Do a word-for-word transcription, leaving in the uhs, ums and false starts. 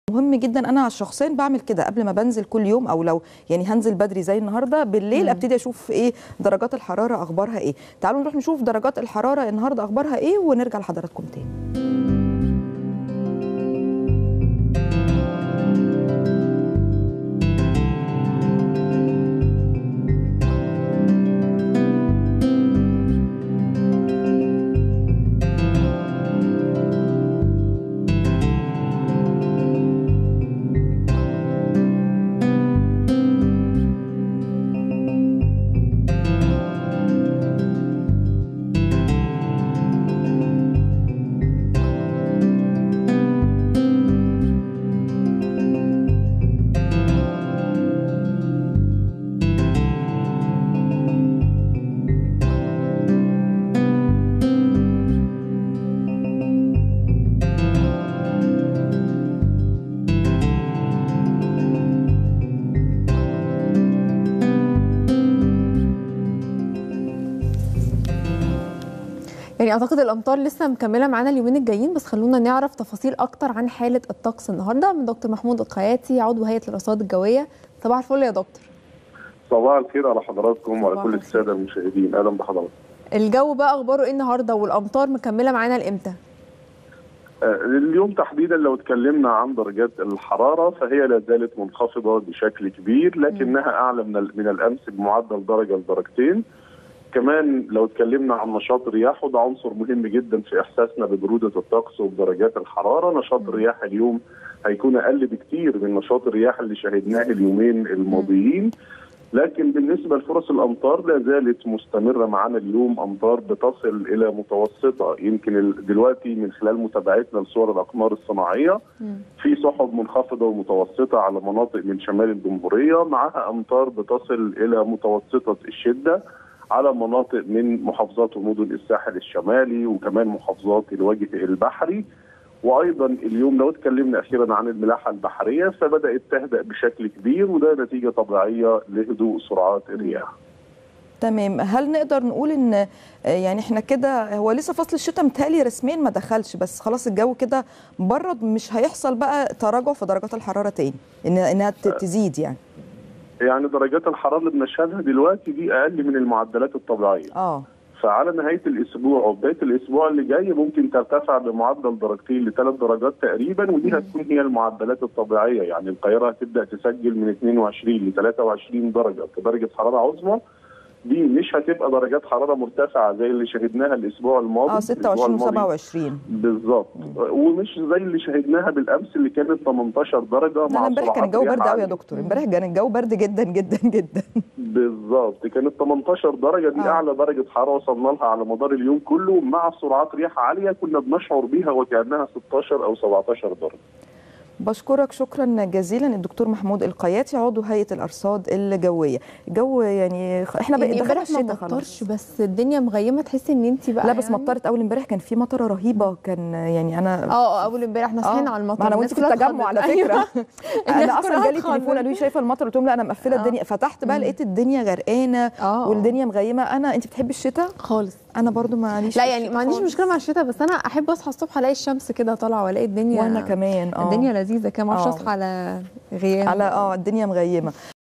مهم جدا. انا شخصيا بعمل كده قبل ما بنزل كل يوم، او لو يعني هنزل بدري زي النهارده بالليل مم. ابتدي اشوف ايه درجات الحراره اخبارها ايه. تعالوا نروح نشوف درجات الحراره النهارده اخبارها ايه ونرجع لحضراتكم تاني. يعني اعتقد الامطار لسه مكمله معانا اليومين الجايين، بس خلونا نعرف تفاصيل اكتر عن حاله الطقس النهارده من دكتور محمود القياتي عضو هيئه الارصاد الجويه. صباح الفل يا دكتور. صباح الخير على حضراتكم وعلى كل الساده المشاهدين، اهلا بحضراتكم. الجو بقى اخباره ايه النهارده والامطار مكمله معانا لامتى؟ اليوم تحديدا لو اتكلمنا عن درجات الحراره فهي لا زالت منخفضه بشكل كبير، لكنها اعلى من من الامس بمعدل درجه لدرجتين. كمان لو اتكلمنا عن نشاط الرياح وده عنصر مهم جدا في احساسنا ببروده الطقس وبدرجات الحراره، نشاط الرياح اليوم هيكون اقل بكتير من نشاط الرياح اللي شاهدناه اليومين الماضيين. لكن بالنسبه لفرص الامطار لا زالت مستمره معانا اليوم، امطار بتصل الى متوسطه. يمكن دلوقتي من خلال متابعتنا لصور الاقمار الصناعيه في سحب منخفضه ومتوسطه على مناطق من شمال الجمهوريه، معها امطار بتصل الى متوسطه الشده على مناطق من محافظات ومدن الساحل الشمالي وكمان محافظات الوجه البحري. وايضا اليوم لو اتكلمنا اخيرا عن الملاحه البحريه فبدات تهدأ بشكل كبير، وده نتيجه طبيعيه لهدوء سرعات الرياح. تمام. هل نقدر نقول ان يعني احنا كده هو لسه فصل الشتاء متهيألي رسميا ما دخلش، بس خلاص الجو كده برد، مش هيحصل بقى تراجع في درجات الحراره تاني انها تزيد؟ يعني يعني درجات الحراره اللي بنشهدها دلوقتي دي اقل من المعدلات الطبيعيه. اه فعلى نهايه الاسبوع وبدايه الاسبوع اللي جاي ممكن ترتفع بمعدل درجتين لثلاث درجات تقريبا، ودي هتكون هي المعدلات الطبيعيه. يعني القاهره هتبدا تسجل من اثنين وعشرين ل ثلاثة وعشرين درجه كدرجه حراره عظمى. دي مش هتبقى درجات حراره مرتفعه زي اللي شهدناها الاسبوع الماضي اه ستة وعشرين وسبعة وعشرين بالظبط، ومش زي اللي شهدناها بالامس اللي كانت ثمانية عشر درجه. مع امبارح كان الجو برد قوي يا دكتور، امبارح كان الجو برد جدا جدا جدا. بالظبط، كانت ثمانية عشر درجه دي آه. اعلى درجه حراره وصلنا لها على مدار اليوم كله، مع سرعات رياح عاليه كنا بنشعر بيها وكانها ستاشر او سبعتاشر درجه. بشكرك شكرا جزيلا الدكتور محمود القياتي عضو هيئه الارصاد الجويه. الجو يعني احنا بقى يعني دخلنا الشتاء خلاص، بس الدنيا مغيمه تحسي ان انت بقى لا بس يعني مطرت اول امبارح، كان في مطره رهيبه. كان يعني انا اه اول امبارح احنا صحينا على المطر. انا وانت في التجمع على فكره. أيوة. انا اصلا جالي تليفون قالوا لي شايفه المطر، قلت لهم لا انا مقفله آه. الدنيا. فتحت بقى لقيت الدنيا غرقانه آه. والدنيا مغيمه. انا انت بتحبي الشتاء خالص؟ انا برضو معليش لا يعني ما عنديش مشكله مع الشتاء، بس انا احب اصحى الصبح الاقي الشمس كده طالعه والاقي الدنيا وانا كمان اه الدنيا لذيذه كده، ما اعرفش اصحى على غيام على اه الدنيا مغيمه.